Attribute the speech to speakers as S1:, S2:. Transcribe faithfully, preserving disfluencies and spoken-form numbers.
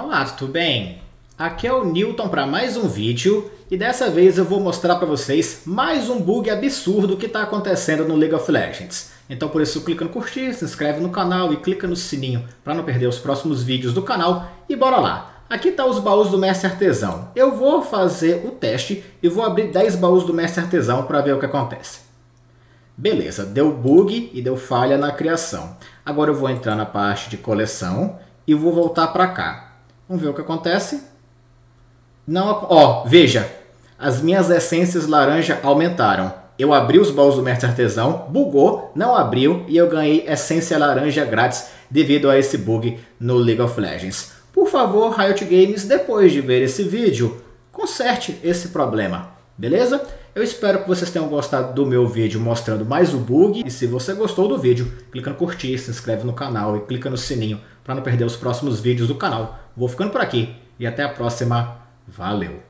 S1: Olá, tudo bem? Aqui é o Newton para mais um vídeo e dessa vez eu vou mostrar para vocês mais um bug absurdo que está acontecendo no League of Legends. Então por isso clica no curtir, se inscreve no canal e clica no sininho para não perder os próximos vídeos do canal e bora lá! Aqui tá os baús do Mestre Artesão. Eu vou fazer o teste e vou abrir dez baús do Mestre Artesão para ver o que acontece. Beleza, deu bug e deu falha na criação. Agora eu vou entrar na parte de coleção e vou voltar para cá. Vamos ver o que acontece. Não, ó, veja, as minhas essências laranja aumentaram. Eu abri os baús do Mestre Artesão, bugou, não abriu e eu ganhei essência laranja grátis devido a esse bug no League of Legends. Por favor, Riot Games, depois de ver esse vídeo, conserte esse problema, beleza? Eu espero que vocês tenham gostado do meu vídeo mostrando mais o bug. E se você gostou do vídeo, clica no curtir, se inscreve no canal e clica no sininho para não perder os próximos vídeos do canal. Vou ficando por aqui e até a próxima. Valeu!